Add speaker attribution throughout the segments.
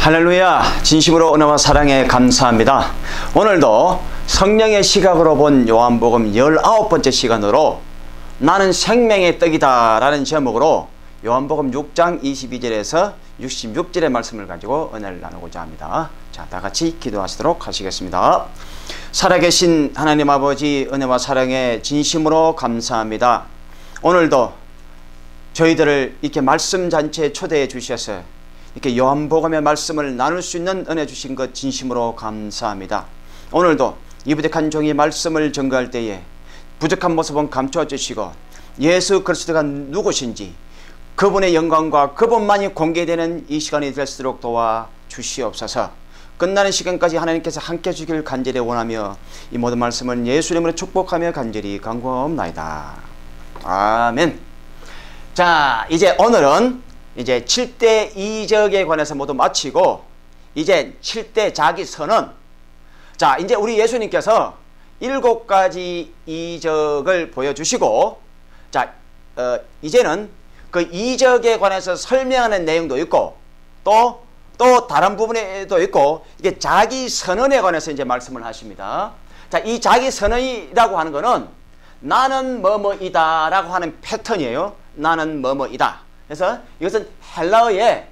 Speaker 1: 할렐루야, 진심으로 은혜와 사랑에 감사합니다. 오늘도 성령의 시각으로 본 요한복음 19번째 시간으로 나는 생명의 떡이다 라는 제목으로 요한복음 6장 22절에서 66절의 말씀을 가지고 은혜를 나누고자 합니다. 자, 다같이 기도하시도록 하시겠습니다. 살아계신 하나님 아버지, 은혜와 사랑에 진심으로 감사합니다. 오늘도 저희들을 이렇게 말씀 잔치에 초대해 주셔서 이렇게 요한복음의 말씀을 나눌 수 있는 은혜 주신 것 진심으로 감사합니다. 오늘도 이 부족한 종이 말씀을 전가할 때에 부족한 모습은 감춰 주시고 예수 그리스도가 누구신지 그분의 영광과 그분만이 공개되는 이 시간이 될수록 도와 주시옵소서. 끝나는 시간까지 하나님께서 함께 주길 간절히 원하며 이 모든 말씀을 예수님으로 축복하며 간절히 간구하옵나이다. 아멘. 자, 이제 오늘은 이제 7대 이적에 관해서 모두 마치고 이제 7대 자기 선언. 자, 이제 우리 예수님께서 7가지 이적을 보여주시고 자, 이제는 그 이적에 관해서 설명하는 내용도 있고 또 다른 부분에도 있고 이게 자기 선언에 관해서 이제 말씀을 하십니다. 자, 이 자기 선언이라고 하는 거는 나는 뭐뭐이다 라고 하는 패턴이에요. 나는 뭐뭐이다. 그래서 이것은 헬라어의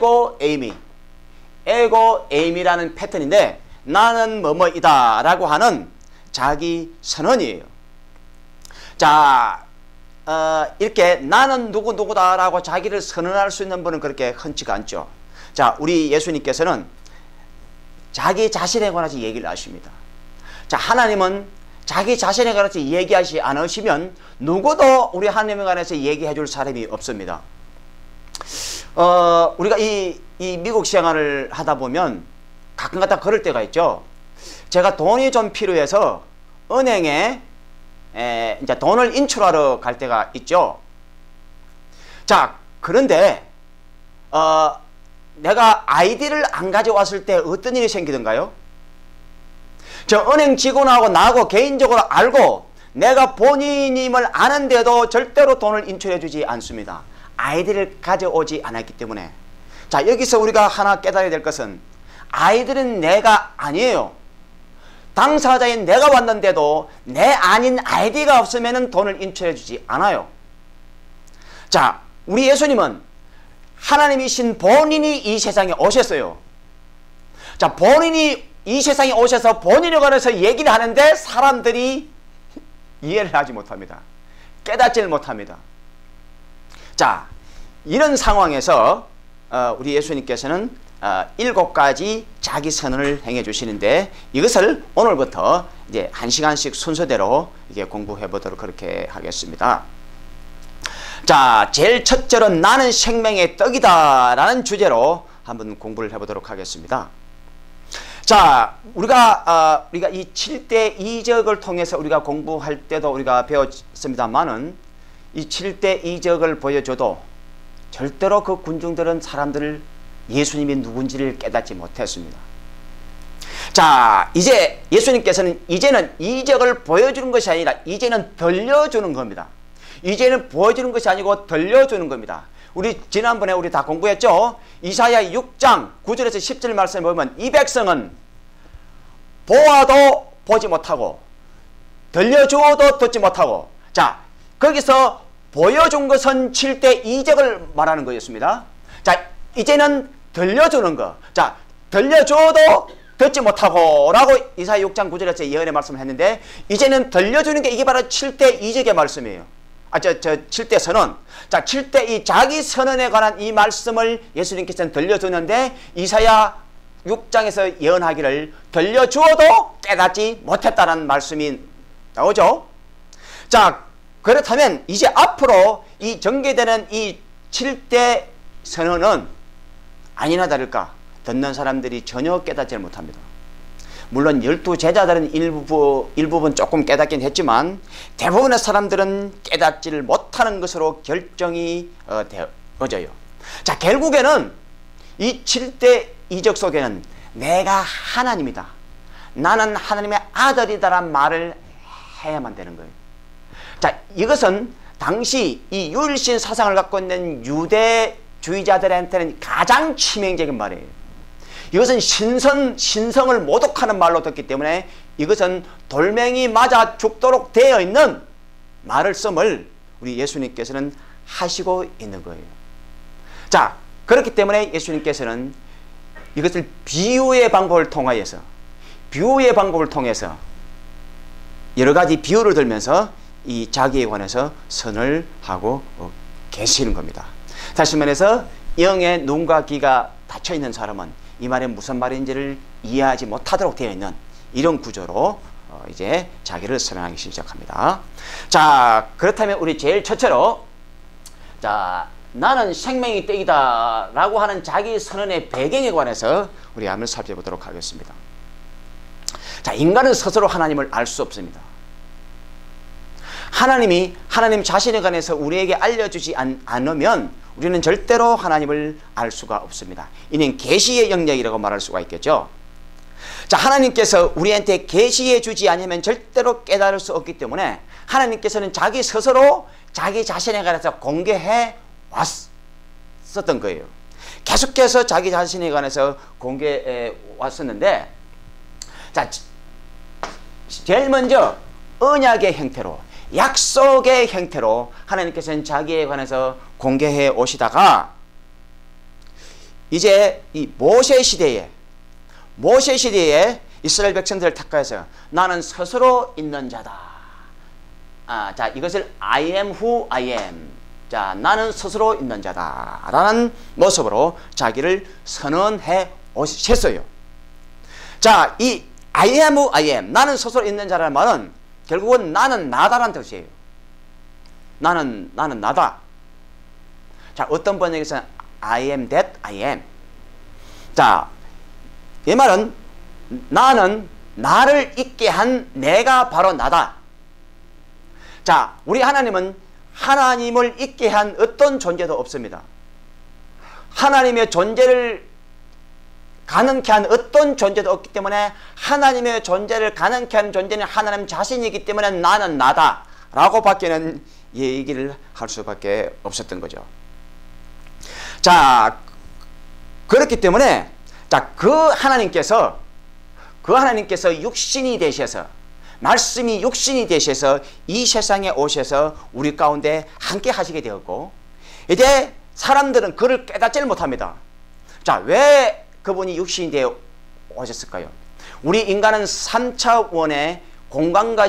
Speaker 1: 에고에임이라는 패턴인데 나는 뭐뭐이다 라고 하는 자기 선언이에요. 자, 이렇게 나는 누구다 라고 자기를 선언할 수 있는 분은 그렇게 흔치가 않죠. 자, 우리 예수님께서는 자기 자신에 관해서 얘기를 하십니다. 자, 하나님은 자기 자신에 관해서 얘기하지 않으시면 누구도 우리 하나님에 관해서 얘기해 줄 사람이 없습니다. 우리가 이 미국 생활을 하다 보면 가끔가다 그럴 때가 있죠. 제가 돈이 좀 필요해서 은행에 이제 돈을 인출하러 갈 때가 있죠. 자, 그런데 내가 아이디를 안 가져왔을 때 어떤 일이 생기던가요? 저 은행 직원하고 나하고 개인적으로 알고 내가 본인임을 아는데도 절대로 돈을 인출해 주지 않습니다. 아이디를 가져오지 않았기 때문에. 자, 여기서 우리가 하나 깨달아야 될 것은 아이들은 내가 아니에요. 당사자인 내가 왔는데도 내 아닌 아이디가 없으면 돈을 인출해 주지 않아요. 자, 우리 예수님은 하나님이신 본인이 이 세상에 오셨어요. 자, 본인이 이 세상에 오셔서 본인에 관해서 얘기를 하는데 사람들이 이해를 하지 못합니다. 깨닫지를 못합니다. 자, 이런 상황에서 우리 예수님께서는 7가지 자기 선언을 행해 주시는데 이것을 오늘부터 이제 1시간씩 순서대로 이게 공부해 보도록 그렇게 하겠습니다. 자, 제일 첫째는 나는 생명의 떡이다 라는 주제로 한번 공부를 해 보도록 하겠습니다. 자, 우리가 이 7대 이적을 통해서 우리가 공부할 때도 우리가 배웠습니다만은 이 7대 이적을 보여줘도 절대로 그 군중들은 사람들을 예수님이 누군지를 깨닫지 못했습니다. 자, 이제 예수님께서는 이제는 이적을 보여주는 것이 아니라 이제는 들려주는 겁니다. 이제는 보여주는 것이 아니고 들려주는 겁니다. 우리 지난번에 우리 다 공부했죠? 이사야 6장 9절에서 10절 말씀을 보면 이 백성은 보아도 보지 못하고 들려주어도 듣지 못하고 자, 거기서 보여준 것은 7대 이적을 말하는 거였습니다. 자, 이제는 들려주는 거. 자, 들려줘도 듣지 못하고 라고 이사야 6장 9절에서 예언의 말씀을 했는데 이제는 들려주는 게 이게 바로 7대 이적의 말씀이에요. 7대 선언. 자, 7대 이 자기 선언에 관한 이 말씀을 예수님께서는 들려주는데 이사야 6장에서 예언하기를 들려주어도 깨닫지 못했다는 말씀이 나오죠. 자, 그렇다면 이제 앞으로 이 전개되는 이 7대 선언은 아니나 다를까 듣는 사람들이 전혀 깨닫지 못합니다. 물론 12제자들은 일부분 조금 깨닫긴 했지만 대부분의 사람들은 깨닫지를 못하는 것으로 결정이 되어져요. 자, 결국에는 이 7대 이적 속에는 내가 하나님이다, 나는 하나님의 아들이다라는 말을 해야만 되는 거예요. 자, 이것은 당시 이 유일신 사상을 갖고 있는 유대주의자들한테는 가장 치명적인 말이에요. 이것은 신성을 모독하는 말로 듣기 때문에 이것은 돌멩이 맞아 죽도록 되어 있는 말을 씀을 우리 예수님께서는 하시고 있는 거예요. 자, 그렇기 때문에 예수님께서는 이것을 비유의 방법을 통해서 여러 가지 비유를 들면서 이 자기에 관해서 선을 하고 계시는 겁니다. 다시 말해서 영의 눈과 귀가 닫혀 있는 사람은 이 말이 무슨 말인지를 이해하지 못하도록 되어 있는 이런 구조로 이제 자기를 선언하기 시작합니다. 자, 그렇다면 우리 제일 첫째로, 자, 나는 생명의 떡이다 라고 하는 자기 선언의 배경에 관해서 우리 한번 살펴보도록 하겠습니다. 자, 인간은 스스로 하나님을 알 수 없습니다. 하나님 자신에 관해서 우리에게 알려주지 않으면 우리는 절대로 하나님을 알 수가 없습니다. 이는 계시의 영역이라고 말할 수가 있겠죠. 자, 하나님께서 우리한테 계시해 주지 않으면 절대로 깨달을 수 없기 때문에 하나님께서는 자기 스스로 자기 자신에 관해서 공개해 왔었던 거예요. 계속해서 자기 자신에 관해서 공개해 왔었는데, 자, 제일 먼저 언약의 형태로, 약속의 형태로 하나님께서는 자기에 관해서 공개해 오시다가 이제 이 모세 시대에 이스라엘 백성들을 택하여서 나는 스스로 있는 자다. 자, 이것을 I am who I am. 자, 나는 스스로 있는 자다 라는 모습으로 자기를 선언해 오셨어요. 자, 이 I am who I am, 나는 스스로 있는 자라는 말은 결국은 나는 나다라는 뜻이에요. 나는 나다. 자, 어떤 번역에서는 I am that I am. 자, 이 말은 나는 나를 있게 한 내가 바로 나다. 자, 우리 하나님은 하나님을 있게 한 어떤 존재도 없습니다. 하나님의 존재를 가능케 한 어떤 존재도 없기 때문에 하나님의 존재를 가능케 한 존재는 하나님 자신이기 때문에 나는 나다 라고 밖에는 얘기를 할 수밖에 없었던 거죠. 자, 그렇기 때문에 자, 그 하나님께서 육신이 되셔서, 말씀이 육신이 되셔서 이 세상에 오셔서 우리 가운데 함께 하시게 되었고, 이제 사람들은 그를 깨닫지를 못합니다. 자, 왜 그분이 육신이 되어 오셨을까요? 우리 인간은 3차원의 공간과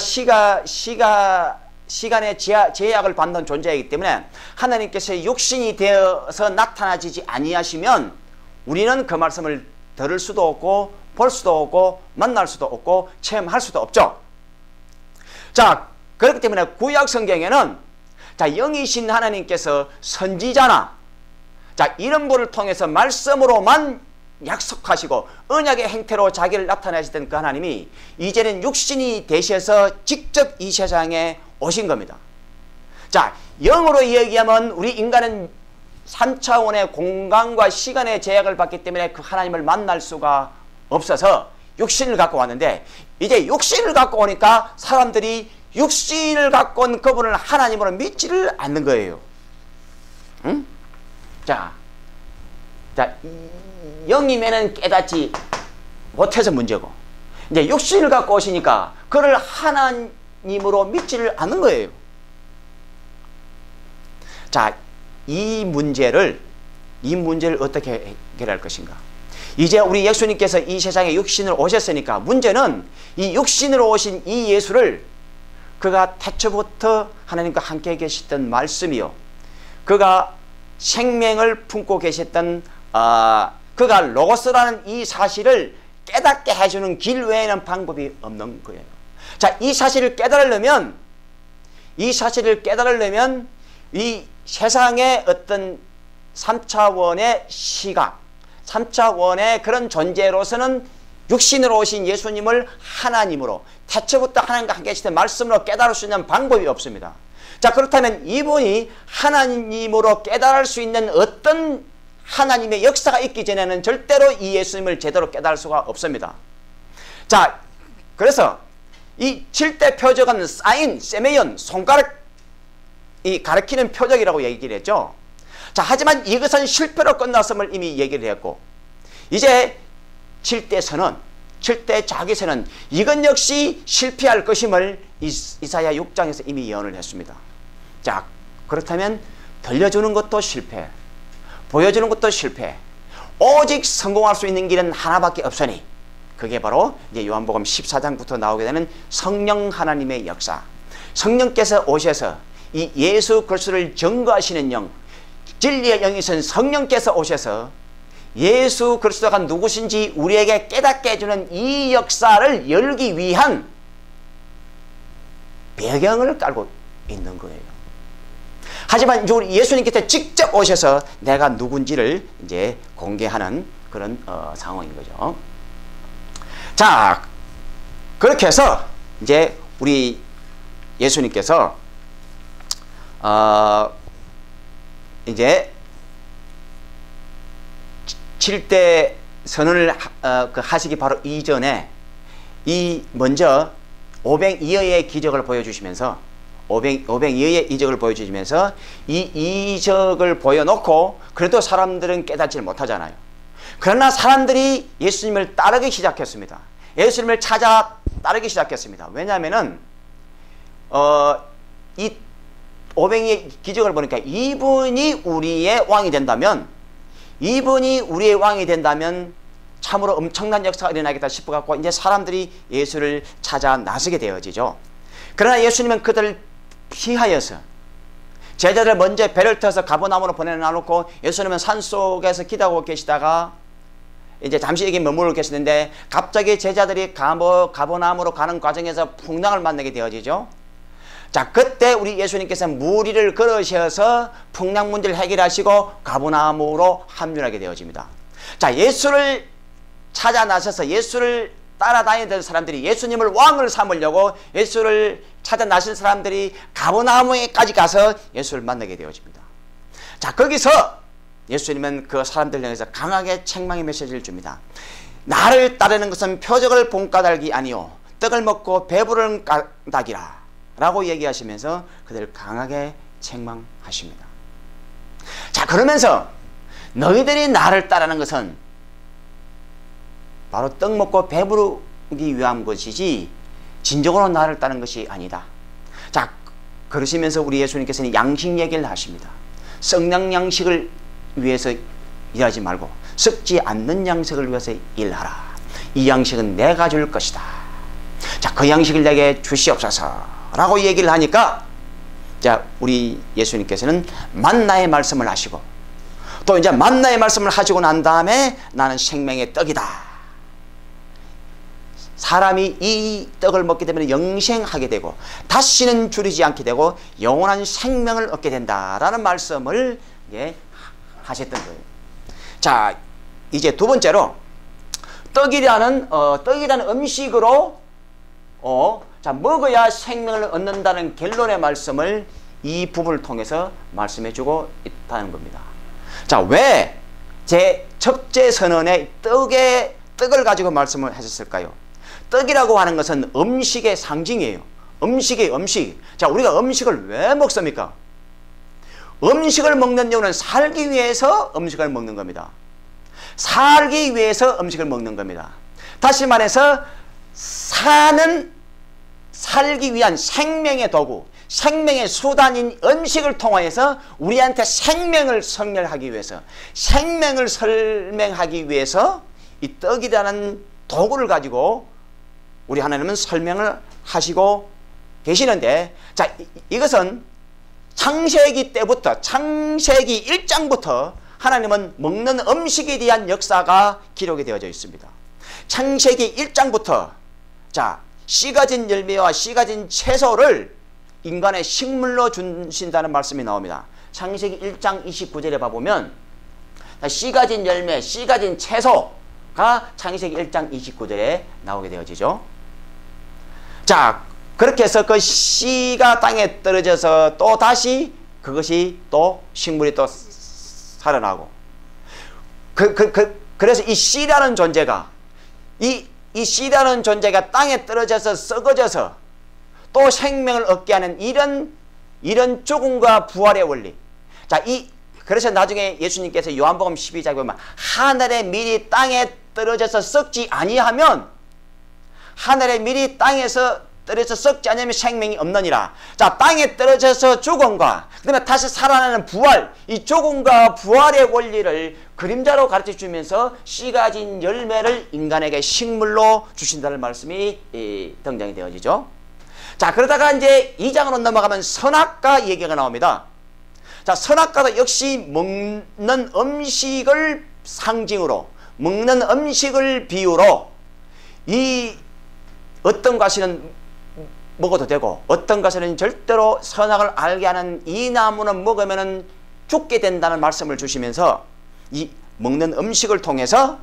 Speaker 1: 시간의 제약을 받는 존재이기 때문에 하나님께서 육신이 되어서 나타나지지 아니하시면 우리는 그 말씀을 들을 수도 없고 볼 수도 없고 만날 수도 없고 체험할 수도 없죠. 자, 그렇기 때문에 구약 성경에는 자, 영이신 하나님께서 선지자나 자, 이런 분을 통해서 말씀으로만 약속하시고 언약의 행태로 자기를 나타내시던 그 하나님이 이제는 육신이 되셔서 직접 이 세상에 오신 겁니다. 자, 영으로 이야기하면 우리 인간은 3차원의 공간과 시간의 제약을 받기 때문에 그 하나님을 만날 수가 없어서 육신을 갖고 왔는데, 이제 육신을 갖고 오니까 사람들이 육신을 갖고 온 그분을 하나님으로 믿지를 않는 거예요. 응? 자, 영이면은 깨닫지 못해서 문제고, 이제 육신을 갖고 오시니까 그를 하나님으로 믿지를 않는 거예요. 자, 이 문제를 어떻게 해결할 것인가? 이제 우리 예수님께서 이 세상에 육신을 오셨으니까 문제는 이 육신으로 오신 이 예수를 그가 태초부터 하나님과 함께 계셨던 말씀이요, 그가 생명을 품고 계셨던 그가 로고스라는 이 사실을 깨닫게 해주는 길 외에는 방법이 없는 거예요. 자, 이 사실을 깨달으려면 이 세상의 어떤 3차원의 시각, 3차원의 그런 존재로서는 육신으로 오신 예수님을 하나님으로, 태초부터 하나님과 함께 계시던 말씀으로 깨달을 수 있는 방법이 없습니다. 자, 그렇다면 이분이 하나님으로 깨달을 수 있는 어떤 하나님의 역사가 있기 전에는 절대로 이 예수님을 제대로 깨달을 수가 없습니다. 자, 그래서 이 7대 표적은 사인, 세메이온, 손가락, 이 가리키는 표적이라고 얘기를 했죠. 자, 하지만 이것은 실패로 끝났음을 이미 얘기를 했고, 이제 칠 때 선언, 칠 때 자기 선언, 이건 역시 실패할 것임을 이사야 6장에서 이미 예언을 했습니다. 자, 그렇다면 들려주는 것도 실패, 보여주는 것도 실패, 오직 성공할 수 있는 길은 하나밖에 없으니 그게 바로 이제 요한복음 14장부터 나오게 되는 성령 하나님의 역사. 성령께서 오셔서 이 예수 그리스도를 증거하시는 영, 진리의 영이신 성령께서 오셔서 예수 그리스도가 누구신지 우리에게 깨닫게 해주는 이 역사를 열기 위한 배경을 깔고 있는 거예요. 하지만 우리 예수님께서 직접 오셔서 내가 누군지를 이제 공개하는 그런 상황인 거죠. 자, 그렇게 해서 이제 우리 예수님께서 이제 7대 선언을 하시기 바로 이전에 먼저 오병이어의 기적을 보여주시면서 오병이어의 이적을 보여주시면서 이 이적을 보여놓고 그래도 사람들은 깨닫지 못하잖아요. 그러나 사람들이 예수님을 따르기 시작했습니다. 예수님을 찾아 따르기 시작했습니다. 왜냐하면은 이 오병이의 기적을 보니까 이분이 우리의 왕이 된다면, 참으로 엄청난 역사가 일어나겠다 싶어갖고 이제 사람들이 예수를 찾아 나서게 되어지죠. 그러나 예수님은 그들을 피하여서 제자들 먼저 배를 타서 가버나움으로 보내놓고 예수님은 산속에서 기도하고 계시다가 이제 잠시 여기 머물러 계시는데 갑자기 제자들이 가버나움으로 가는 과정에서 풍랑을 만나게 되어지죠. 자, 그때 우리 예수님께서 무리를 걸으셔서 풍랑 문제를 해결하시고 가버나움으로 합류하게 되어집니다. 자, 예수를 찾아 나서서 예수를 따라다니던 사람들이 예수님을 왕을 삼으려고 예수를 찾아 나선 사람들이 가버나움에까지 가서 예수를 만나게 되어집니다. 자, 거기서 예수님은 그 사람들 향해서 강하게 책망의 메시지를 줍니다. 나를 따르는 것은 표적을 본 까닭이 아니요 떡을 먹고 배부른 까닭이라 라고 얘기하시면서 그들을 강하게 책망하십니다. 자, 그러면서 너희들이 나를 따르는 것은 바로 떡 먹고 배부르기 위한 것이지 진정으로 나를 따르는 것이 아니다. 자, 그러시면서 우리 예수님께서는 양식 얘기를 하십니다. 썩는 양식을 위해서 일하지 말고 썩지 않는 양식을 위해서 일하라. 이 양식은 내가 줄 것이다. 자, 그 양식을 내게 주시옵소서 라고 얘기를 하니까 자, 우리 예수님께서는 만나의 말씀을 하시고 또 이제 만나의 말씀을 하시고 난 다음에 나는 생명의 떡이다. 사람이 이 떡을 먹게 되면 영생하게 되고 다시는 줄이지 않게 되고 영원한 생명을 얻게 된다라는 말씀을 하셨던 거예요. 자, 이제 두 번째로 떡이라는 음식으로 자, 먹어야 생명을 얻는다는 결론의 말씀을 이 부분을 통해서 말씀해 주고 있다는 겁니다. 자, 왜 제 첫째 선언에 떡을 가지고 말씀을 하셨을까요? 떡이라고 하는 것은 음식의 상징이에요. 음식이 음식. 자, 우리가 음식을 왜 먹습니까? 음식을 먹는 이유는 살기 위해서 음식을 먹는 겁니다. 살기 위해서 음식을 먹는 겁니다. 다시 말해서 살기 위한 생명의 도구, 생명의 수단인 음식을 통하여서 우리한테 생명을 설명하기 위해서 이 떡이라는 도구를 가지고 우리 하나님은 설명을 하시고 계시는데, 자, 이것은 창세기 때부터, 창세기 1장부터 하나님은 먹는 음식에 대한 역사가 기록이 되어져 있습니다. 창세기 1장부터 자, 씨 가진 열매와 씨 가진 채소를 인간의 식물로 주신다는 말씀이 나옵니다. 창세기 1장 29절에 봐보면 씨 가진 열매, 씨 가진 채소가 창세기 1장 29절에 나오게 되어지죠. 자, 그렇게 해서 그 씨가 땅에 떨어져서 또 다시 그것이 또 식물이 또 살아나고 그래서 이 씨라는 존재가 이 씨라는 존재가 땅에 떨어져서 썩어져서 또 생명을 얻게 하는 이런 죽음과 부활의 원리. 자, 그래서 나중에 예수님께서 요한복음 12장에 보면 하늘의 밀이 땅에 떨어져서 썩지 아니하면 하늘의 밀이 땅에서 떨어져서 썩지 않으면 생명이 없느니라. 자, 땅에 떨어져서 죽음과 그다음에 다시 살아나는 부활, 이 죽음과 부활의 원리를 그림자로 가르쳐 주면서 씨 가진 열매를 인간에게 식물로 주신다는 말씀이 등장이 되어지죠. 자, 그러다가 이제 2장으로 넘어가면 선악과 얘기가 나옵니다. 자, 선악과도 역시 먹는 음식을 상징으로, 먹는 음식을 비유로, 이 어떤 것은 먹어도 되고 어떤 것은 절대로 선악을 알게 하는 이 나무는 먹으면 죽게 된다는 말씀을 주시면서 이 먹는 음식을 통해서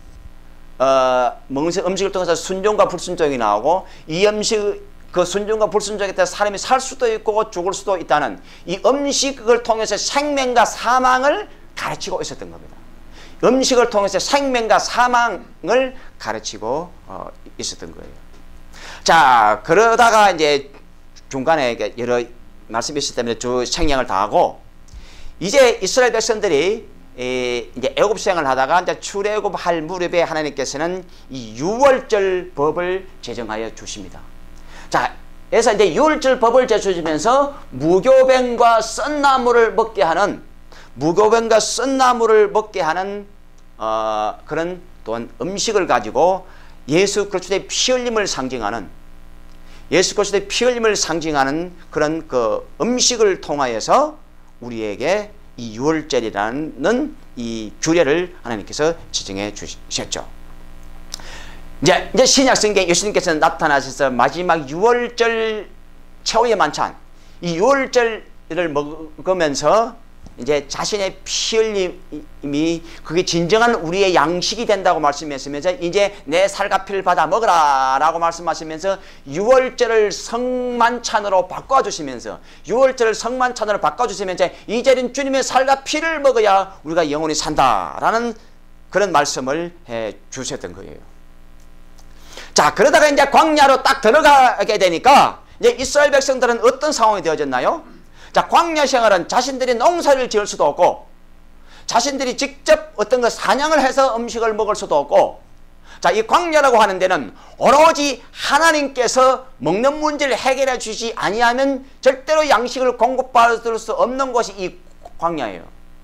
Speaker 1: 먹는 음식을 통해서 순종과 불순종이 나오고, 이 음식 그 순종과 불순종에 따라 사람이 살 수도 있고 죽을 수도 있다는 이 음식을 통해서 생명과 사망을 가르치고 있었던 겁니다. 음식을 통해서 생명과 사망을 가르치고 있었던 거예요. 자, 그러다가 이제 중간에 여러 말씀이 있었기 때문에 주 생양을 다 하고, 이제 이스라엘 백성들이 이제 애굽 수행을 하다가 이제 출애굽할 무렵에 하나님께서는 이 유월절 법을 제정하여 주십니다. 자, 그래서 이제 유월절 법을 제정하면서 무교병과 썬나무를 먹게 하는, 무교병과 썬나무를 먹게 하는 그런 또한 음식을 가지고 예수 그리스도의 피 흘림을 상징하는, 예수 그리스도의 피 흘림을 상징하는 그런 그 음식을 통하여서 우리에게 이 유월절이라는 이 규례를 하나님께서 지정해 주셨죠. 이제 신약 성경에 예수님께서 나타나셔서 마지막 유월절 최후의 만찬, 이 유월절을 먹으면서 이제 자신의 피 흘림이 그게 진정한 우리의 양식이 된다고 말씀하시면서 이제 내 살과 피를 받아 먹으라 라고 말씀하시면서 유월절을 성만찬으로 바꿔주시면서, 유월절을 성만찬으로 바꿔주시면서 이제는 주님의 살과 피를 먹어야 우리가 영원히 산다라는 그런 말씀을 해 주셨던 거예요. 자, 그러다가 이제 광야로 딱 들어가게 되니까 이제 이스라엘 백성들은 어떤 상황이 되어졌나요? 자, 광야 생활은 자신들이 농사를 지을 수도 없고, 자신들이 직접 어떤 거 사냥을 해서 음식을 먹을 수도 없고, 자, 이 광야라고 하는 데는 오로지 하나님께서 먹는 문제를 해결해 주지 아니하면 절대로 양식을 공급받을 수 없는 것이 이 광야예요.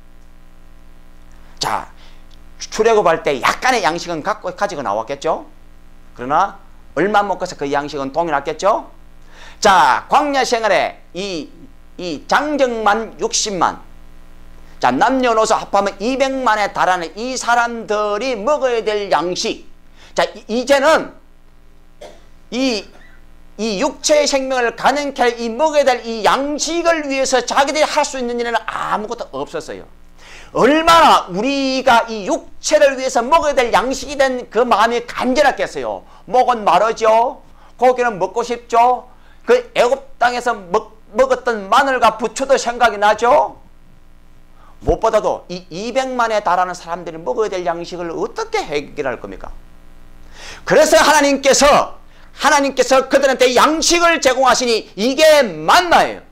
Speaker 1: 자, 출애굽할 때 약간의 양식은 가지고 나왔겠죠? 그러나 얼마 먹고서 그 양식은 동일하겠죠? 자, 광야 생활에 이 장정만 60만, 자, 남녀노소 합하면 200만에 달하는 이 사람들이 먹어야 될 양식, 자, 이제는 이 육체의 생명을 가능케 할 이 먹어야 될 이 양식을 위해서 자기들이 할 수 있는 일은 아무것도 없었어요. 얼마나 우리가 이 육체를 위해서 먹어야 될 양식이 된 그 마음이 간절했겠어요. 목은 마르죠. 고기는 먹고 싶죠. 그 애굽 땅에서 먹었던 마늘과 부추도 생각이 나죠. 무엇보다도 이 200만에 달하는 사람들이 먹어야 될 양식을 어떻게 해결할 겁니까? 그래서 하나님께서 그들한테 양식을 제공하시니 이게 만나예요.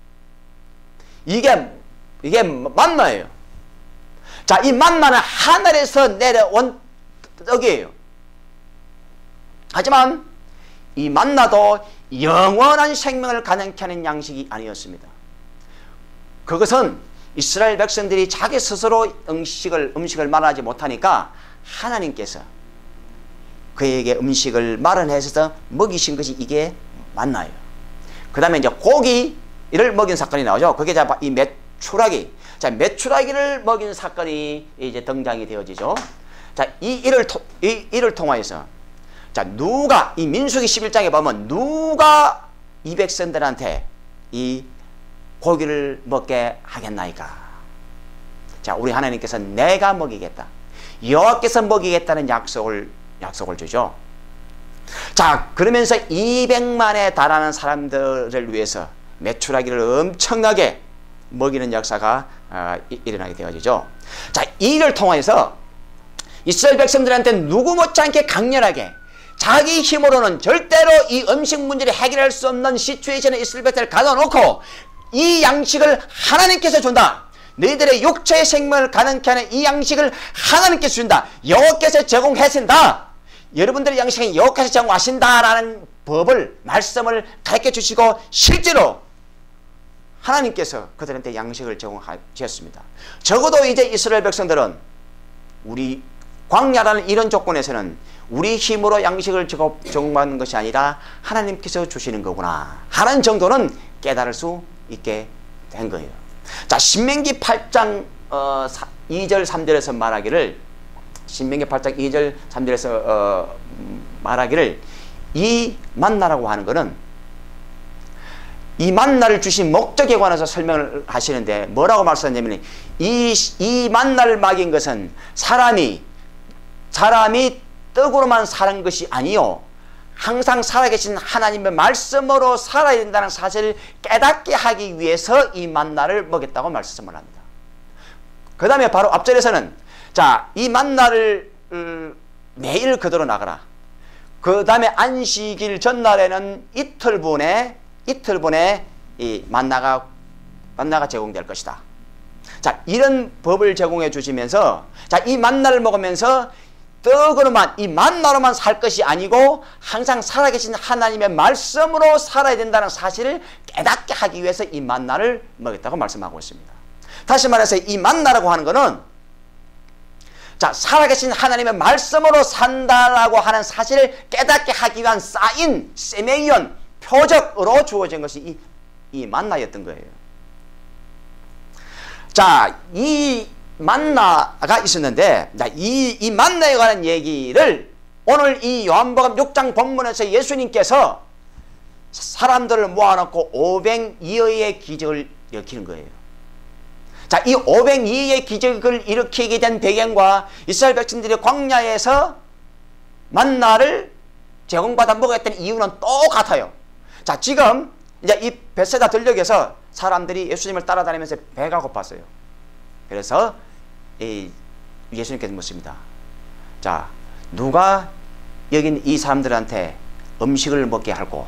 Speaker 1: 이게 만나예요. 자, 이 만나는 하늘에서 내려온 떡이에요. 하지만 이 만나도 영원한 생명을 가능케 하는 양식이 아니었습니다. 그것은 이스라엘 백성들이 자기 스스로 음식을 마련하지 못하니까 하나님께서 그에게 음식을 마련해서 먹이신 것이 이게 만나예요. 그 다음에 이제 고기를 먹인 사건이 나오죠. 그게 이 메추라기. 자, 메추라기를 먹인 사건이 이제 등장이 되어지죠. 자, 이를 통하여서, 자, 누가, 이 민수기 11장에 보면 누가 이 백성들한테 이 고기를 먹게 하겠나이까? 자, 우리 하나님께서 내가 먹이겠다, 여호와께서 먹이겠다는 약속을 주죠. 자, 그러면서 200만에 달하는 사람들을 위해서 메추라기를 엄청나게 먹이는 역사가 일어나게 되어지죠. 자, 이 일을 통해서 이스라엘 백성들한테 누구 못지않게 강렬하게 자기 힘으로는 절대로 이 음식 문제를 해결할 수 없는 시츄에이션에 이스라엘 백성을 가둬놓고 이 양식을 하나님께서 준다. 너희들의 육체의 생명을 가능케 하는 이 양식을 하나님께서 준다. 여호와께서 제공하신다. 여러분들의 양식은 여호와께서 제공하신다라는 법을, 말씀을 가르쳐 주시고 실제로 하나님께서 그들한테 양식을 제공하셨습니다. 적어도 이제 이스라엘 백성들은 우리 광야라는 이런 조건에서는 우리 힘으로 양식을 제공받는 것이 아니라 하나님께서 주시는 거구나 하는 정도는 깨달을 수 있게 된 거예요. 자, 신명기 8장 2절 3절에서 말하기를, 신명기 8장 2절 3절에서 말하기를, 이 만나라고 하는 것은 이 만나를 주신 목적에 관해서 설명을 하시는데 뭐라고 말씀하냐면, 이 만나를 먹인 것은 사람이 떡으로만 사는 것이 아니요, 항상 살아계신 하나님의 말씀으로 살아야 된다는 사실을 깨닫게 하기 위해서 이 만나를 먹였다고 말씀을 합니다. 그 다음에 바로 앞절에서는 자, 이 만나를 매일 그대로 나가라. 그 다음에 안식일 전날에는 이틀분에 이 만나가 제공될 것이다. 자, 이런 법을 제공해 주시면서, 자, 이 만나를 먹으면서 떡으로만, 이 만나로만 살 것이 아니고 항상 살아계신 하나님의 말씀으로 살아야 된다는 사실을 깨닫게 하기 위해서 이 만나를 먹였다고 말씀하고 있습니다. 다시 말해서 이 만나라고 하는 것은, 자, 살아계신 하나님의 말씀으로 산다라고 하는 사실을 깨닫게 하기 위한 사인, 세메이온, 표적으로 주어진 것이 이 만나였던 거예요. 자, 이 만나가 있었는데, 이 만나에 관한 얘기를 오늘 이 요한복음 6장 본문에서 예수님께서 사람들을 모아놓고 502여의 기적을 일으키는 거예요. 자, 이 502의 기적을 일으키게 된 배경과 이스라엘 백성들이 광야에서 만나를 제공받아 먹었던 이유는 똑같아요. 자, 지금 이제 이 벳세다 들녘에서 사람들이 예수님을 따라다니면서 배가 고팠어요. 그래서 예수님께서 묻습니다. 자, 누가 여기 이 사람들한테 음식을 먹게 할고?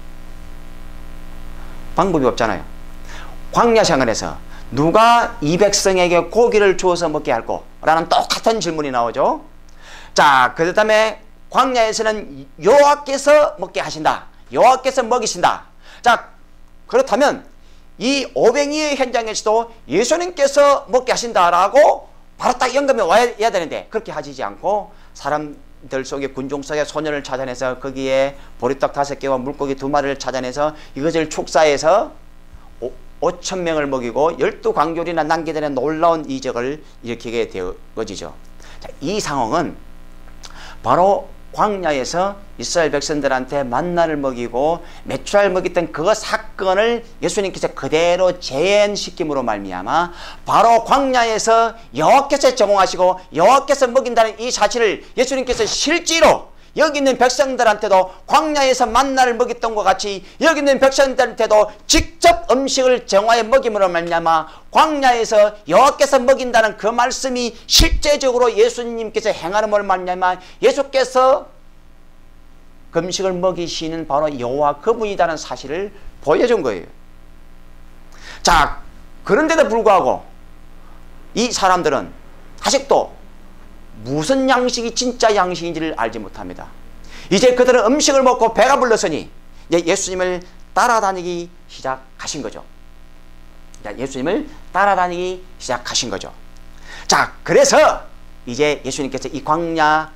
Speaker 1: 방법이 없잖아요. 광야 생활에서 누가 이 백성에게 고기를 주어서 먹게 할고? 라는 똑같은 질문이 나오죠. 자, 그 다음에 광야에서는 여호와께서 먹게 하신다. 여호와께서 먹이신다. 자, 그렇다면 이 오병이의 현장에서도 예수님께서 먹게 하신다라고 바로 딱 연금이 와야 되는데, 그렇게 하시지 않고 사람들 속에, 군중 속에 소년을 찾아내서 거기에 보리떡 5개와 물고기 2마리를 찾아내서 이것을 축사해서 5,000명을 먹이고 12광교리나 남기되는 놀라운 이적을 일으키게 되어지죠. 자, 이 상황은 바로 광야에서 이스라엘 백성들한테 만나를 먹이고 메추라를 먹였던 그 사건을 예수님께서 그대로 재현시킴으로 말미암아 바로 광야에서 여호와께서 제공하시고 여호와께서 먹인다는 이 사실을 예수님께서 실제로 여기 있는 백성들한테도 광야에서 만나를 먹였던 것 같이 여기 있는 백성들한테도 직접 음식을 제공하여 먹임으로 말미암아 광야에서 여호와께서 먹인다는 그 말씀이 실제적으로 예수님께서 행하는으로 말미암아 예수께서 그 음식을 먹이시는 바로 여호와 그분이라는 사실을 보여준 거예요. 자, 그런데도 불구하고 이 사람들은 아직도 무슨 양식이 진짜 양식인지를 알지 못합니다. 이제 그들은 음식을 먹고 배가 불렀으니 이제 예수님을 따라다니기 시작하신 거죠. 예수님을 따라다니기 시작하신 거죠. 자, 그래서 이제 예수님께서 이 광야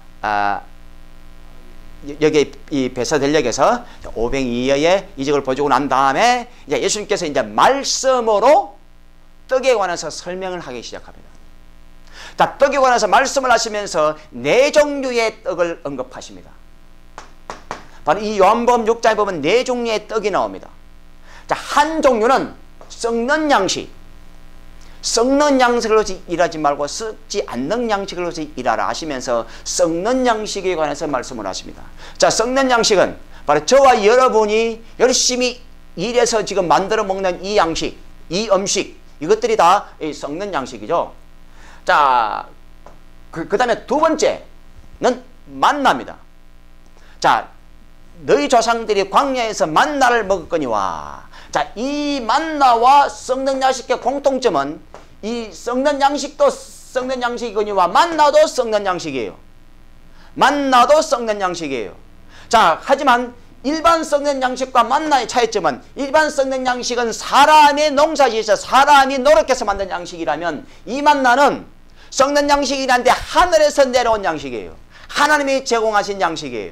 Speaker 1: 여기 이 베사들역에서 502여의 이적을 보여주고 난 다음에 이제 예수님께서 이제 말씀으로 떡에 관해서 설명을 하기 시작합니다. 자, 떡에 관해서 말씀을 하시면서 4종류의 떡을 언급하십니다. 바로 이 요한복음 6장에 보면 4종류의 떡이 나옵니다. 자, 한 종류는 썩는 양식. 썩는 양식으로 일하지 말고 썩지 않는 양식으로 일하라 하시면서 썩는 양식에 관해서 말씀을 하십니다. 자, 썩는 양식은 바로 저와 여러분이 열심히 일해서 지금 만들어 먹는 이 양식, 이 음식, 이것들이 다 썩는 양식이죠. 자, 그 다음에 두 번째는 만나입니다. 자, 너희 조상들이 광야에서 만나를 먹었거니와. 자, 이 만나와 썩는 양식의 공통점은 이 썩는 양식도 썩는 양식이거니와 만나도 썩는 양식이에요. 만나도 썩는 양식이에요. 자, 하지만 일반 썩는 양식과 만나의 차이점은 일반 썩는 양식은 사람의 농사지에서 사람이 노력해서 만든 양식이라면 이 만나는 썩는 양식이란데 하늘에서 내려온 양식이에요. 하나님이 제공하신 양식이에요.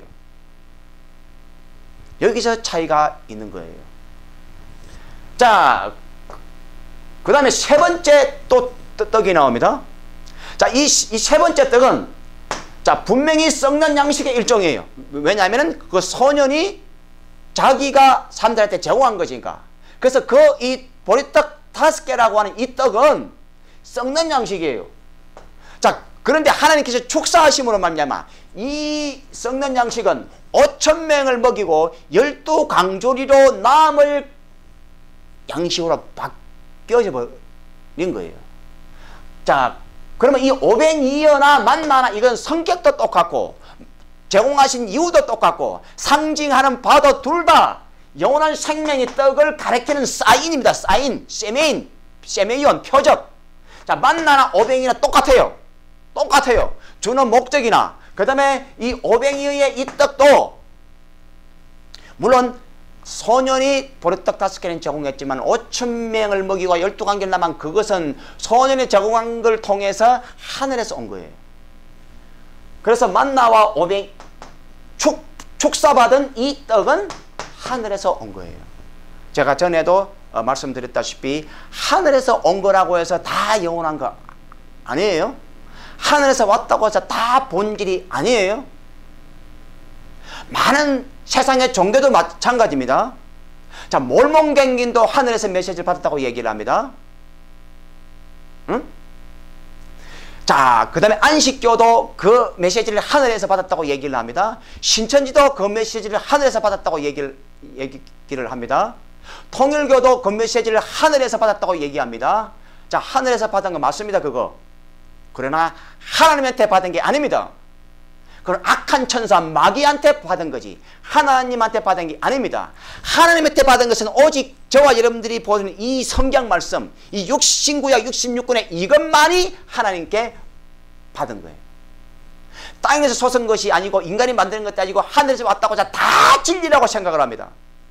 Speaker 1: 여기서 차이가 있는 거예요. 자, 그 다음에 세 번째 또 떡이 나옵니다. 자, 이 세 번째 떡은 자, 분명히 썩는 양식의 일종이에요. 왜냐하면 그 소년이 자기가 사람들한테 제공한 것이니까. 그래서 이 보리떡 5개라고 하는 이 떡은 썩는 양식이에요. 자, 그런데 하나님께서 축사하심으로 말미암아 이 썩는 양식은 5,000명을 먹이고 12강조리로 남을 양식으로 바뀌어져 버린 거예요. 자, 그러면 이 502여나 만나나 이건 성격도 똑같고 제공하신 이유도 똑같고 상징하는 바도 둘 다 영원한 생명의 떡을 가리키는 사인입니다. 사인, 세메이온, 표적. 자, 만나나 오병이나 똑같아요. 똑같아요. 주는 목적이나 그 다음에 이 오병이의 이 떡도 물론 소년이 보리떡 5개는 제공했지만 5,000명을 먹이고 12관계를 남은 그것은 소년이 제공한 걸 통해서 하늘에서 온 거예요. 그래서 만나와 오병 축사받은 이 떡은 하늘에서 온 거예요. 제가 전에도 말씀드렸다시피 하늘에서 온 거라고 해서 다 영원한 거 아니에요. 하늘에서 왔다고 해서 다 본질이 아니에요. 많은 세상의 종교도 마찬가지입니다. 자, 몰몬갱긴도 하늘에서 메시지를 받았다고 얘기를 합니다. 응? 자, 그 다음에 안식교도 그 메시지를 하늘에서 받았다고 얘기를 합니다. 신천지도 그 메시지를 하늘에서 받았다고 얘기를 합니다. 통일교도 그 메시지를 하늘에서 받았다고 얘기합니다. 자, 하늘에서 받은 거 맞습니다, 그거. 그러나 하나님한테 받은 게 아닙니다. 그건 악한 천사 마귀한테 받은 거지 하나님한테 받은 게 아닙니다. 하나님한테 받은 것은 오직 저와 여러분들이 보는 이 성경 말씀, 이 육신구약 66권의 이것만이 하나님께 받은 거예요. 땅에서 솟은 것이 아니고 인간이 만드는 것도 아니고 하늘에서 왔다고 해서 다 진리라고 생각을 합니다.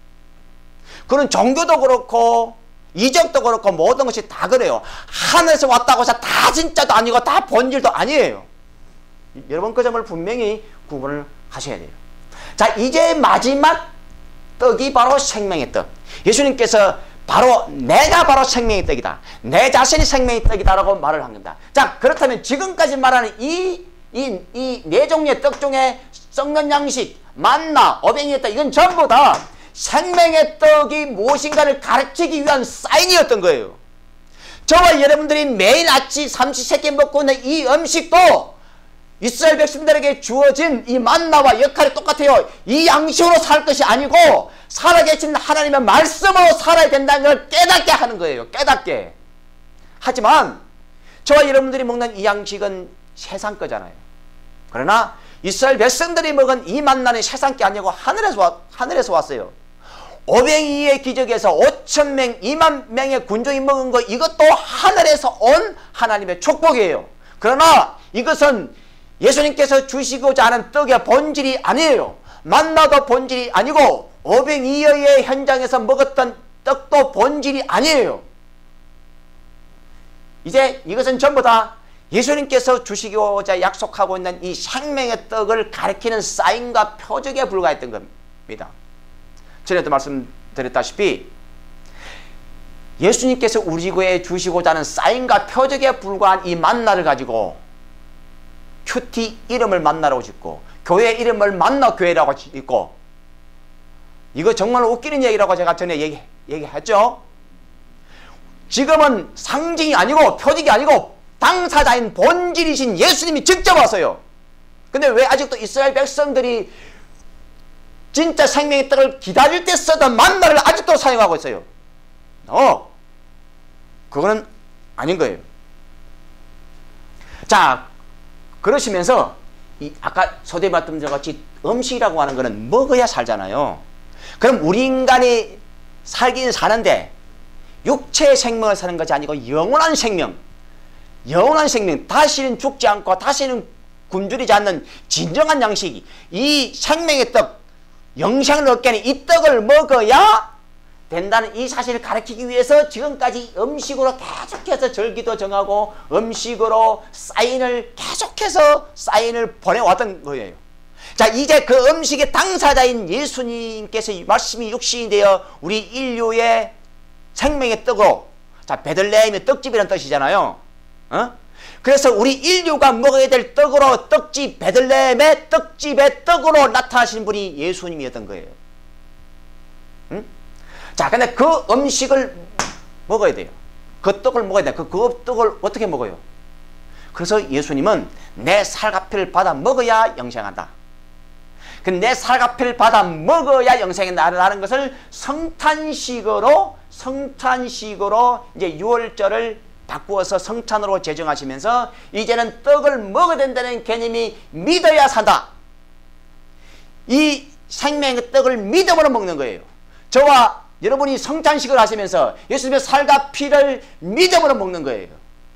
Speaker 1: 그런 종교도 그렇고 이적도 그렇고 모든 것이 다 그래요. 하늘에서 왔다고 해서 다 진짜도 아니고 다 본질도 아니에요. 여러분 그 점을 분명히 구분을 하셔야 돼요. 자, 이제 마지막 떡이 바로 생명의 떡. 예수님께서 바로 내가 바로 생명의 떡이다. 내 자신이 생명의 떡이다 라고 말을 한 겁니다. 자, 그렇다면 지금까지 말하는 이 네 종류의 떡 중에 썩는 양식, 만나, 오병이의 떡 이건 전부 다 생명의 떡이 무엇인가를 가르치기 위한 사인이었던 거예요. 저와 여러분들이 매일 아침 삼시세끼 먹고 있는 이 음식도 이스라엘 백성들에게 주어진 이 만나와 역할이 똑같아요. 이 양식으로 살 것이 아니고 살아계신 하나님의 말씀으로 살아야 된다는 걸 깨닫게 하는 거예요. 깨닫게. 하지만 저와 여러분들이 먹는 이 양식은 세상 거잖아요. 그러나 이스라엘 백성들이 먹은 이 만나는 세상 게 아니고 하늘에서 왔어요. 오병이의 기적에서 5,000명, 2만 명의 군종이 먹은 거 이것도 하늘에서 온 하나님의 축복이에요. 그러나 이것은 예수님께서 주시고자 하는 떡의 본질이 아니에요. 만나도 본질이 아니고 오병이어의 현장에서 먹었던 떡도 본질이 아니에요. 이제 이것은 전부 다 예수님께서 주시고자 약속하고 있는 이 생명의 떡을 가리키는 사인과 표적에 불과했던 겁니다. 전에도 말씀드렸다시피 예수님께서 우리 지구에 주시고자 하는 사인과 표적에 불과한 이 만나를 가지고 큐티 이름을 만나라고 짓고 교회 이름을 만나교회라고 짓고 이거 정말 웃기는 얘기라고 제가 전에 얘기했죠. 지금은 상징이 아니고 표적이 아니고 당사자인 본질이신 예수님이 직접 왔어요. 근데 왜 아직도 이스라엘 백성들이 진짜 생명의 떡을 기다릴 때 쓰던 만나를 아직도 사용하고 있어요. 그거는 아닌 거예요. 자, 그러시면서 아까 소대 말씀드렸같이 음식이라고 하는 거는 먹어야 살잖아요. 그럼 우리 인간이 살긴 사는데 육체의 생명을 사는 것이 아니고 영원한 생명, 영원한 생명, 다시는 죽지 않고 다시는 굶주리지 않는 진정한 양식이, 이 생명의 떡, 영생을 얻게 하는 이 떡을 먹어야 된다는 이 사실을 가르치기 위해서 지금까지 음식으로 계속해서 절기도 정하고 음식으로 계속해서 사인을 보내왔던 거예요. 자, 이제 그 음식의 당사자인 예수님께서 말씀이 육신이 되어 우리 인류의 생명의 떡으로, 자, 베들레헴의 떡집이라는 뜻이잖아요. 그래서 우리 인류가 먹어야 될 떡으로, 떡집, 베들레헴의 떡집의 떡으로 나타나신 분이 예수님이었던 거예요. 자, 근데 그 음식을 먹어야 돼요. 그 떡을 먹어야 돼요. 그 떡을 어떻게 먹어요? 그래서 예수님은 내 살갑이를 받아 먹어야 영생한다. 내 살갑이를 받아 먹어야 영생한다는 것을 성탄식으로 이제 6월절을 바꾸어서 성찬으로 제정하시면서 이제는 떡을 먹어야 된다는 개념이 믿어야 산다. 이 생명의 떡을 믿음으로 먹는 거예요. 저와 여러분이 성찬식을 하시면서 예수님의 살과 피를 믿음으로 먹는 거예요.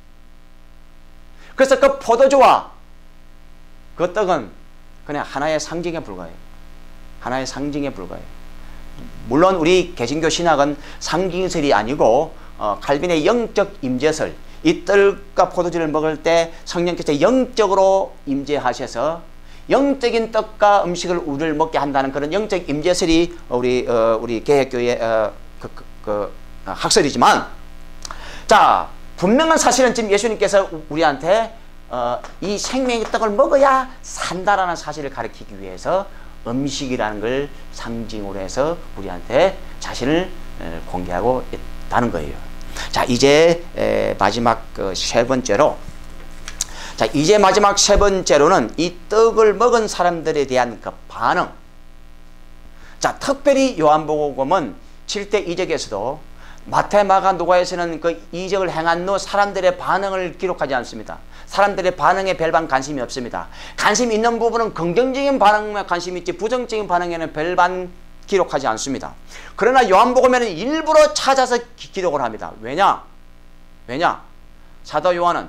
Speaker 1: 그래서 그 포도주와 그 떡은 그냥 하나의 상징에 불과해요. 하나의 상징에 불과해요. 물론 우리 개신교 신학은 상징설이 아니고 칼빈의 영적 임재설, 이 떡과 포도주를 먹을 때 성령께서 영적으로 임재하셔서 영적인 떡과 음식을 우리를 먹게 한다는 그런 영적 임재설이 우리 개혁교의 학설이지만, 자, 분명한 사실은 지금 예수님께서 우리한테 이 생명의 떡을 먹어야 산다라는 사실을 가르치기 위해서 음식이라는 걸 상징으로 해서 우리한테 자신을 공개하고 있다는 거예요. 자, 이제 마지막 세 번째로, 자, 이제 마지막 세 번째로는 이 떡을 먹은 사람들에 대한 그 반응. 자, 특별히 요한복음은 7대 이적에서도 마태, 마가, 누가에서는 그 이적을 행한 후 사람들의 반응을 기록하지 않습니다. 사람들의 반응에 별반 관심이 없습니다. 관심 있는 부분은 긍정적인 반응에 관심이 있지 부정적인 반응에는 별반 기록하지 않습니다. 그러나 요한복음에는 일부러 찾아서 기록을 합니다. 왜냐? 사도 요한은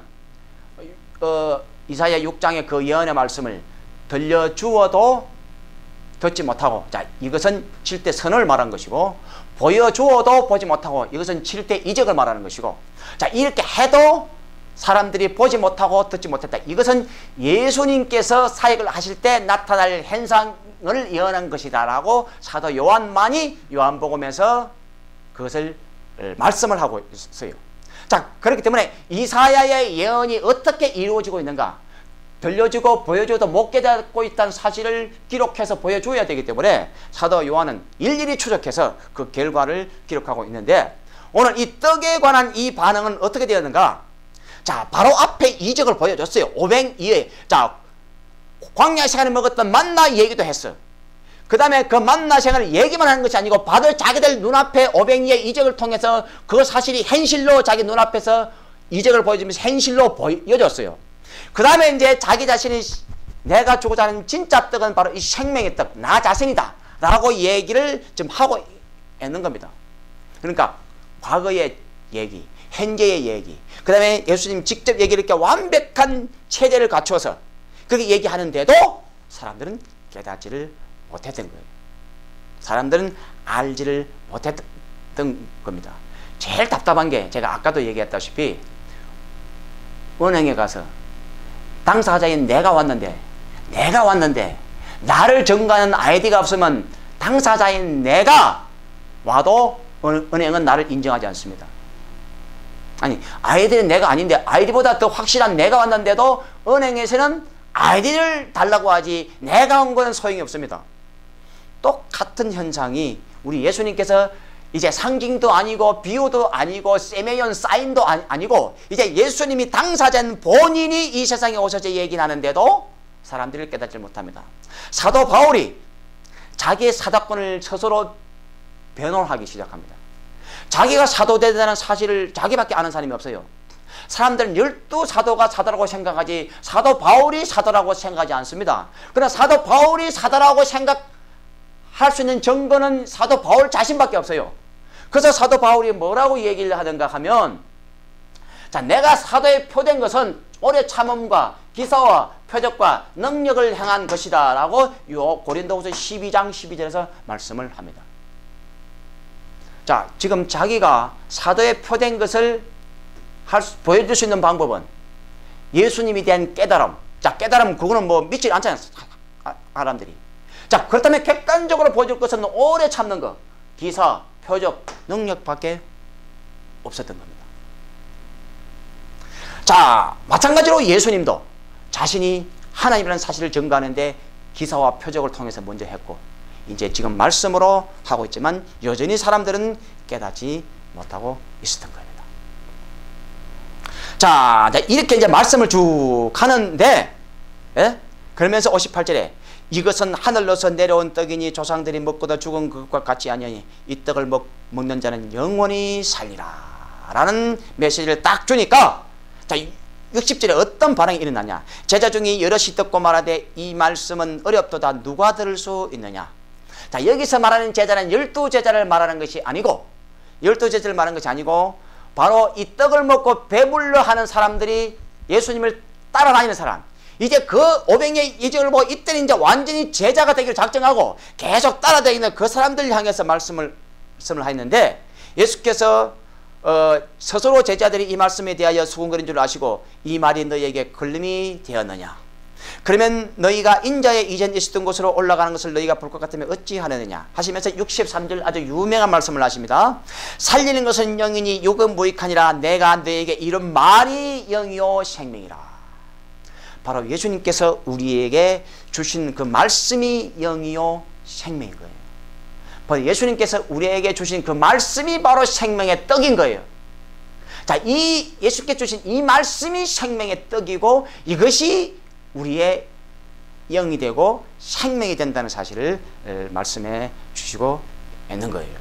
Speaker 1: 이사야 6장의 그 예언의 말씀을 들려주어도 듣지 못하고, 자, 이것은 7대 선을 말한 것이고, 보여주어도 보지 못하고, 이것은 7대 이적을 말하는 것이고, 자, 이렇게 해도 사람들이 보지 못하고 듣지 못했다. 이것은 예수님께서 사역을 하실 때 나타날 현상을 예언한 것이다 라고 사도 요한만이 요한복음에서 그것을 말씀을 하고 있어요. 자, 그렇기 때문에 이사야의 예언이 어떻게 이루어지고 있는가, 들려주고 보여줘도 못 깨닫고 있다는 사실을 기록해서 보여줘야 되기 때문에 사도 요한은 일일이 추적해서 그 결과를 기록하고 있는데, 오늘 이 떡에 관한 이 반응은 어떻게 되었는가? 자, 바로 앞에 이적을 보여줬어요. 오병이어. 자, 광야 시간에 먹었던 만나 얘기도 했어. 그 다음에 그 만나 생활을 얘기만 하는 것이 아니고 바로 자기들 눈앞에 오병이의 이적을 통해서 그 사실이 현실로 자기 눈앞에서 이적을 보여주면서 현실로 보여줬어요. 그 다음에 이제 자기 자신이 내가 주고자 하는 진짜 떡은 바로 이 생명의 떡, 나 자신이다 라고 얘기를 지금 하고 있는 겁니다. 그러니까 과거의 얘기, 현재의 얘기, 그 다음에 예수님 직접 얘기를 이렇게 완벽한 체제를 갖춰서 그렇게 얘기하는데도 사람들은 깨닫지를 못했던 거예요. 사람들은 알지를 못했던 겁니다. 제일 답답한 게 제가 아까도 얘기했다시피 은행에 가서 당사자인 내가 왔는데 나를 증거하는 아이디가 없으면 당사자인 내가 와도 은행은 나를 인정하지 않습니다. 아니, 아이디는 내가 아닌데 아이디보다 더 확실한 내가 왔는데도 은행에서는 아이디를 달라고 하지 내가 온 거는 소용이 없습니다. 똑같은 현상이 우리 예수님께서 이제 상징도 아니고 비유도 아니고 세메온 사인도 아니고 이제 예수님이 당사자인 본인이 이 세상에 오셔서 얘기하는데도 사람들을 깨닫지 못합니다. 사도 바울이 자기의 사도권을 스스로 변호하기 시작합니다. 자기가 사도되다는 사실을 자기밖에 아는 사람이 없어요. 사람들은 12사도가 사도라고 생각하지 사도 바울이 사도라고 생각하지 않습니다. 그러나 사도 바울이 사도라고 생각할 수 있는 증거는 사도 바울 자신밖에 없어요. 그래서 사도 바울이 뭐라고 얘기를 하던가 하면, 자, 내가 사도에 표된 것은 오래 참음과 기사와 표적과 능력을 행한 것이다 라고 요 고린도후서 12장 12절에서 말씀을 합니다. 자, 지금 자기가 사도에 표된 것을 보여줄 수 있는 방법은 예수님에 대한 깨달음. 자, 깨달음 그거는 뭐 믿지 않잖아요, 사람들이. 자, 그렇다면 객관적으로 보여줄 것은 오래 참는 것, 기사, 표적, 능력밖에 없었던 겁니다. 자, 마찬가지로 예수님도 자신이 하나님이라는 사실을 증거하는데 기사와 표적을 통해서 먼저 했고, 이제 지금 말씀으로 하고 있지만 여전히 사람들은 깨닫지 못하고 있었던 겁니다. 자, 이렇게 이제 말씀을 쭉 하는데, 예? 그러면서 58절에 이것은 하늘로서 내려온 떡이니 조상들이 먹고도 죽은 그것과 같지 아니하니 이 떡을 먹는 자는 영원히 살리라 라는 메시지를 딱 주니까, 자, 60절에 어떤 반응이 일어나냐. 제자 중에 여럿이 듣고 말하되 이 말씀은 어렵도다 누가 들을 수 있느냐. 자, 여기서 말하는 제자는 12제자를 말하는 것이 아니고, 12제자를 말하는 것이 아니고 바로 이 떡을 먹고 배불러 하는 사람들이, 예수님을 따라다니는 사람, 이제 그 500의 이적을 보고 이때는 이제 완전히 제자가 되기를 작정하고 계속 따라다니는 그 사람들 향해서 말씀을 하였는데, 예수께서 스스로 제자들이 이 말씀에 대하여 수군거린 줄 아시고 이 말이 너희에게 걸림이 되었느냐. 그러면 너희가 인자의 이전 있었던 곳으로 올라가는 것을 너희가 볼 것 같으면 어찌하느냐 하시면서 63절 아주 유명한 말씀을 하십니다. 살리는 것은 영이니 육은 무익하니라. 내가 너희에게 이런 말이 영이요 생명이라. 바로 예수님께서 우리에게 주신 그 말씀이 영이요 생명인 거예요. 바로 예수님께서 우리에게 주신 그 말씀이 바로 생명의 떡인 거예요. 자, 이 예수께 주신 이 말씀이 생명의 떡이고 이것이 우리의 영이 되고 생명이 된다는 사실을 말씀해 주시고 있는 거예요.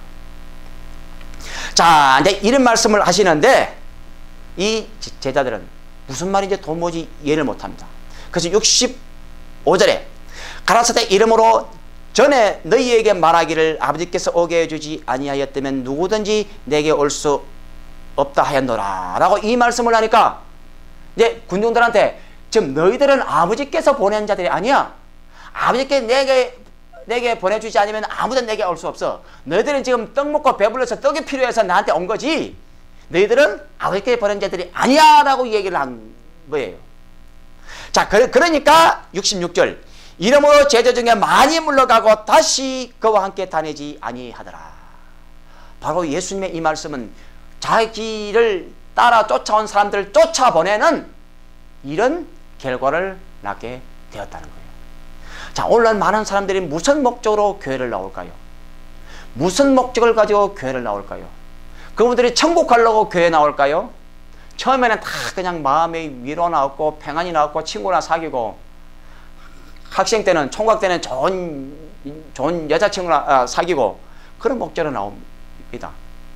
Speaker 1: 자, 이제 이런 말씀을 하시는데 이 제자들은 무슨 말인지 도무지 이해를 못합니다. 그래서 65절에 가라사대 이름으로 전에 너희에게 말하기를 아버지께서 오게 해주지 아니하였다면 누구든지 내게 올 수 없다 하였노라 라고 이 말씀을 하니까 이제 군중들한테 지금 너희들은 아버지께서 보낸 자들이 아니야. 아버지께 내게 보내주지 않으면 아무도 내게 올 수 없어. 너희들은 지금 떡 먹고 배불러서 떡이 필요해서 나한테 온 거지. 너희들은 아버지께 보낸 자들이 아니야 라고 얘기를 한 거예요. 자, 그러니까 66절 이러므로 제자 중에 많이 물러가고 다시 그와 함께 다니지 아니하더라. 바로 예수님의 이 말씀은 자기를 따라 쫓아온 사람들을 쫓아보내는 이런 결과를 낳게 되었다는 거예요. 자, 오늘날 많은 사람들이 무슨 목적으로 교회를 나올까요? 무슨 목적을 가지고 교회를 나올까요? 그분들이 천국 가려고 교회 나올까요? 처음에는 다 그냥 마음의 위로나 얻고 평안이 나왔고 친구나 사귀고 학생 때는 총각 때는 좋은 여자친구나 사귀고 그런 목적으로 나옵니다.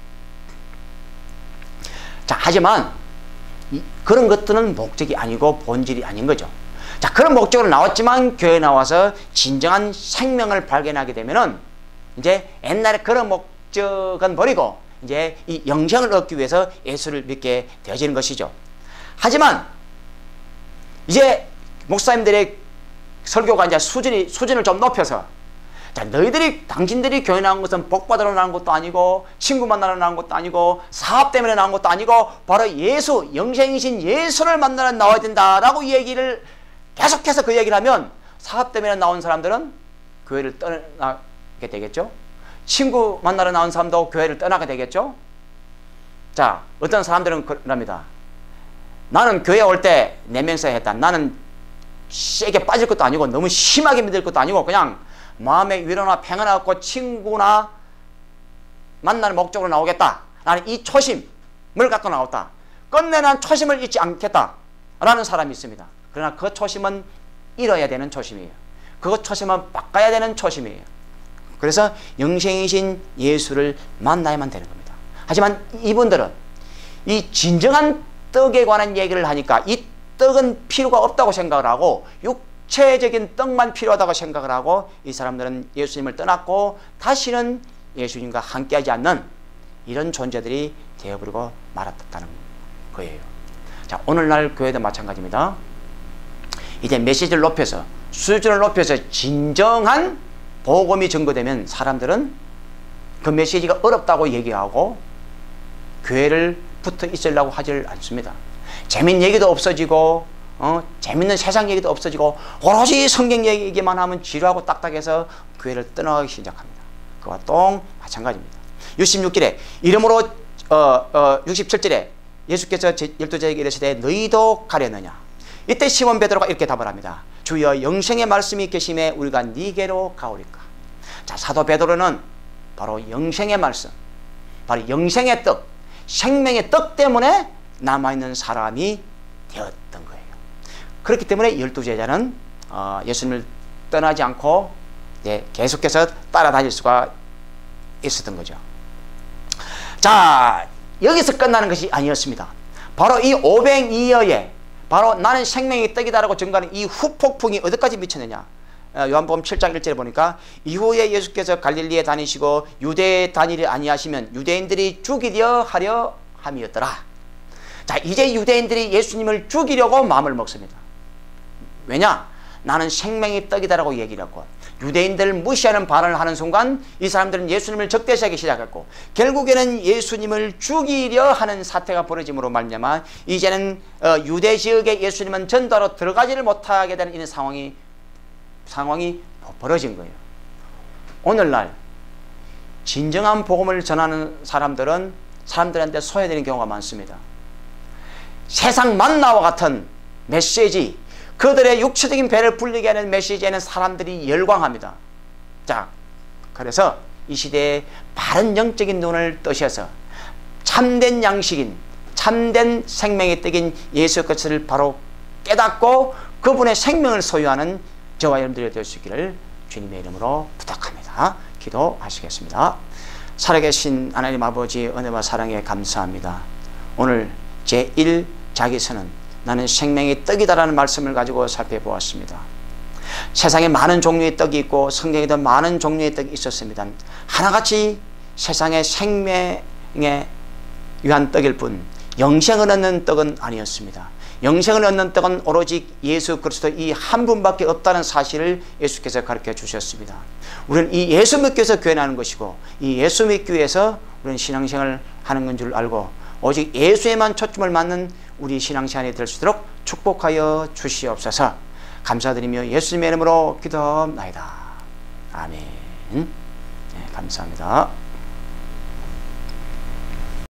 Speaker 1: 자, 하지만 그런 것들은 목적이 아니고 본질이 아닌 거죠. 자, 그런 목적으로 나왔지만 교회에 나와서 진정한 생명을 발견하게 되면은 이제 옛날에 그런 목적은 버리고 이제 이 영생을 얻기 위해서 예수를 믿게 되어지는 것이죠. 하지만 이제 목사님들의 설교가 이제 수준을 좀 높여서 자, 당신들이 교회 나온 것은 복 받으러 나온 것도 아니고 친구 만나러 나온 것도 아니고 사업 때문에 나온 것도 아니고 바로 예수, 영생이신 예수를 만나러 나와야 된다라고 얘기를 계속해서 그 얘기를 하면 사업 때문에 나온 사람들은 교회를 떠나게 되겠죠. 친구 만나러 나온 사람도 교회를 떠나게 되겠죠. 자, 어떤 사람들은 그럽니다. 나는 교회 올 때 4명서 했다. 나는 세게 빠질 것도 아니고 너무 심하게 믿을 것도 아니고 그냥 마음의 위로나 평안을 얻고 친구나 만나는 목적으로 나오겠다. 나는 이 초심을 갖고 나왔다. 끝내 난 초심을 잊지 않겠다 라는 사람이 있습니다. 그러나 그 초심은 잃어야 되는 초심이에요. 그 초심은 바꿔야 되는 초심이에요. 그래서 영생이신 예수를 만나야만 되는 겁니다. 하지만 이분들은 이 진정한 떡에 관한 얘기를 하니까 이 떡은 필요가 없다고 생각을 하고 육체적인 떡만 필요하다고 생각을 하고 이 사람들은 예수님을 떠났고 다시는 예수님과 함께하지 않는 이런 존재들이 되어버리고 말았다는 거예요. 자, 오늘날 교회도 마찬가지입니다. 이제 메시지를 높여서 수준을 높여서 진정한 복음이 전거되면 사람들은 그 메시지가 어렵다고 얘기하고 교회를 붙어 있으려고 하질 않습니다. 재밌는 얘기도 없어지고 재밌는 세상 얘기도 없어지고 오로지 성경 얘기만 하면 지루하고 딱딱해서 교회를 떠나기 시작합니다. 그와 또 마찬가지입니다. 66절에 이러므로 67절에 예수께서 12제자에게 이르시되 너희도 가려느냐. 이때 시몬 베드로가 이렇게 답을 합니다. 주여 영생의 말씀이 계심에 우리가 니게로 가오리까. 자, 사도 베드로는 바로 영생의 말씀, 바로 영생의 떡, 생명의 떡 때문에 남아있는 사람이 되었던 거예요. 그렇기 때문에 12제자는 예수님을 떠나지 않고 계속해서 따라다닐 수가 있었던 거죠. 자, 여기서 끝나는 것이 아니었습니다. 바로 이 500이어에 바로 나는 생명의 떡이다라고 증거하는 이 후폭풍이 어디까지 미쳤느냐. 요한복음 7장 1절에 보니까 이후에 예수께서 갈릴리에 다니시고 유대에 다니려 아니하시면 유대인들이 죽이려 하려 함이었더라. 자, 이제 유대인들이 예수님을 죽이려고 마음을 먹습니다. 왜냐? 나는 생명의 떡이다라고 얘기를 했고 유대인들을 무시하는 발언을 하는 순간 이 사람들은 예수님을 적대시하기 시작했고 결국에는 예수님을 죽이려 하는 사태가 벌어짐으로 말미암아 이제는 유대 지역에 예수님은 전도하러 들어가지를 못하게 되는 이런 상황이 벌어진 거예요. 오늘날 진정한 복음을 전하는 사람들한테 소외되는 경우가 많습니다. 세상 만나와 같은 메시지, 그들의 육체적인 배를 불리게 하는 메시지에는 사람들이 열광합니다. 자, 그래서 이 시대에 바른 영적인 눈을 뜨셔서 참된 양식인, 참된 생명의 떡인 예수 그리스도를 바로 깨닫고 그분의 생명을 소유하는 저와 여러분들이 될 수 있기를 주님의 이름으로 부탁합니다. 기도하시겠습니다. 살아계신 하나님 아버지 은혜와 사랑에 감사합니다. 오늘 제1 자기서는 나는 생명의 떡이다라는 말씀을 가지고 살펴보았습니다. 세상에 많은 종류의 떡이 있고 성경에도 많은 종류의 떡이 있었습니다. 하나같이 세상의 생명에 위한 떡일 뿐 영생을 얻는 떡은 아니었습니다. 영생을 얻는 떡은 오로지 예수 그리스도 이 한 분밖에 없다는 사실을 예수께서 가르쳐 주셨습니다. 우리는 이 예수 믿기 위해서 교회 나는 것이고 이 예수 믿기 위해서 우리는 신앙생활을 하는 건 줄 알고 오직 예수에만 초점을 맞는 우리 신앙생활이 될 수 있도록 축복하여 주시옵소서. 감사드리며 예수님의 이름으로 기도합니다. 아멘. 네, 감사합니다.